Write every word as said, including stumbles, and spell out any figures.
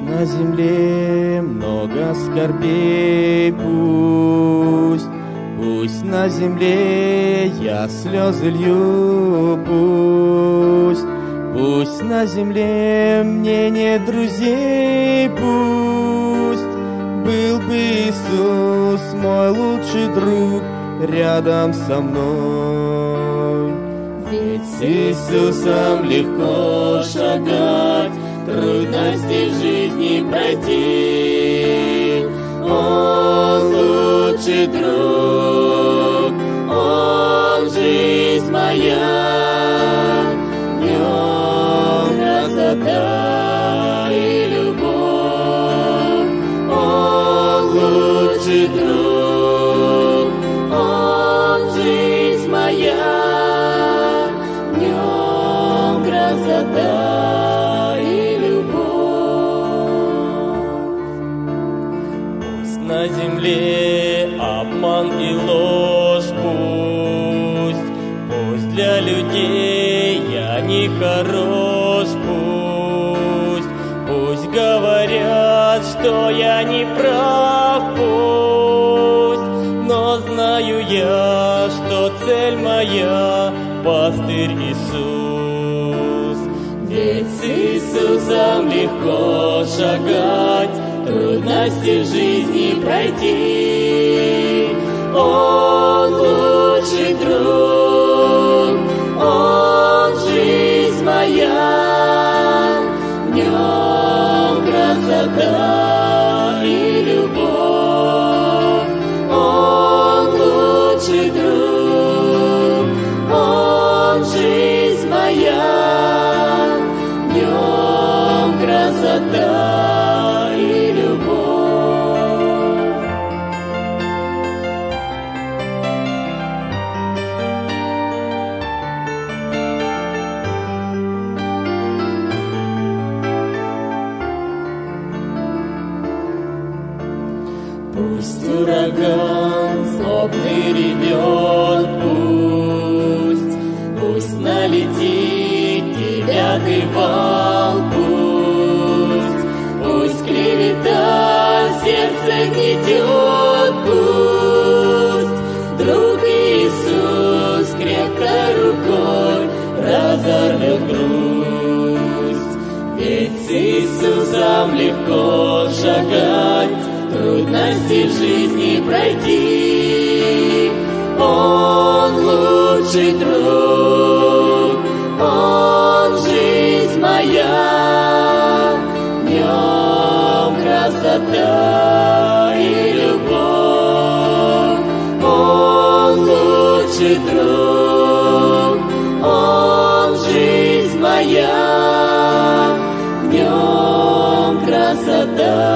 на земле много скорбей, пусть, пусть на земле я слезы лью, пусть, пусть на земле мне нет друзей, пусть был бы Иисус, мой лучший друг, рядом со мной. Ведь с Иисусом легко шагать, трудности в жизни пройти. Он лучший друг, Он жизнь моя, в Нем красота и любовь. Он лучший друг, Он жизнь моя, в Нем красота и на земле обман и ложь, пусть, пусть для людей я не хорош, пусть, пусть говорят, что я не прав, пусть, но знаю я, что цель моя — пастырь Иисус. Ведь с Иисусом легко шагать, трудности в жизни пройти. Он лучший друг, Он жизнь моя, в Нем красота и любовь. Он лучший друг, Он жизнь моя, в Нем красота. Пусть ураган злобный ревет, пусть, пусть налетит девятый вал, пусть, пусть клевета сердце гнетет, пусть, друг Иисус крепкой рукой разорвет грусть. Ведь с Иисусом легко шагать, трудности в жизни пройти. Он лучший друг, Он жизнь моя, в Нем красота и любовь. Он лучший друг, Он жизнь моя, в Нем красота.